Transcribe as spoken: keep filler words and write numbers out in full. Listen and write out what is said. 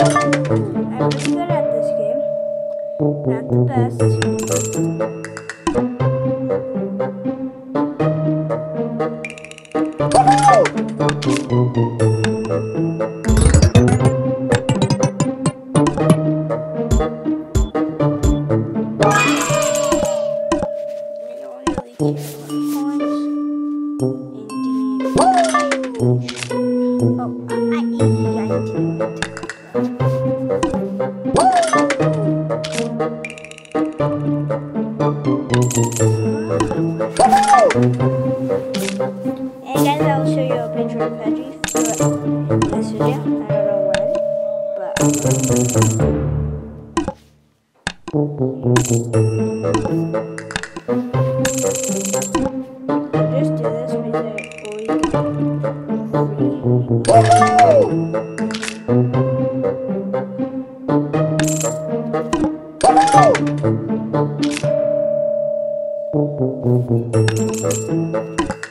I'm pretty good at this game. Not the best. I don't really care about points. Indeed. Oh, I, I, I didn't mean to click And guys, I will show you a picture of Pudgy for this video. I don't know when, but I will. I'll just do this because I always get free.